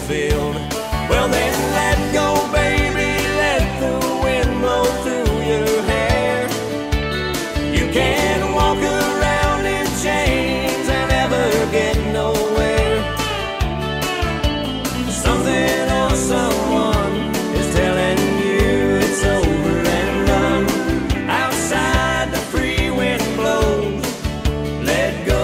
filled. Well then let go, baby, let the wind blow through your hair. You can't walk around in chains and ever get nowhere. Something or someone is telling you it's over and done. Outside the free wind blows, let go.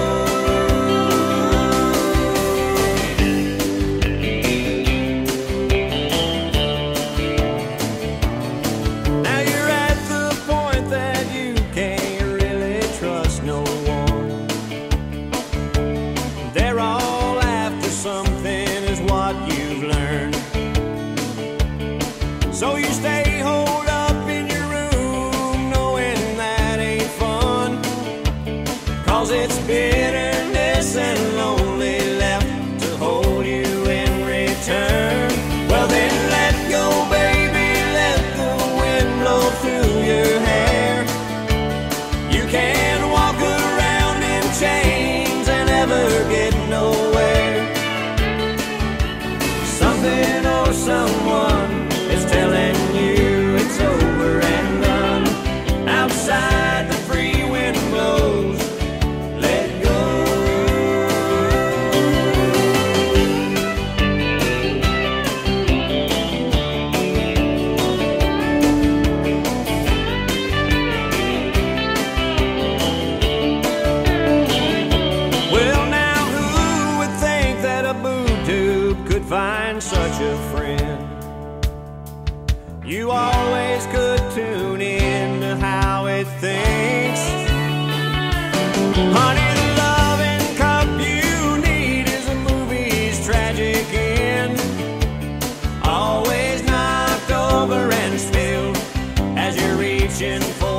Now you're at the point that you can't really trust no one. They're all after something is what you've learned. So you stay holed up in your room knowing that ain't fun, 'cause it's bitterness and lonely left to hold you in return. Well then let go, baby, let the wind blow through your hair. You can't walk around in chains and ever get nowhere. Something or someone is telling you it's over and done. Outside the free wind blows, let go. Well now who would think that a boob tube could find such a friend? You always could tune in to how it thinks. Honey, the loving cup you need is a movie's tragic end. Always knocked over and spilled as you're reaching for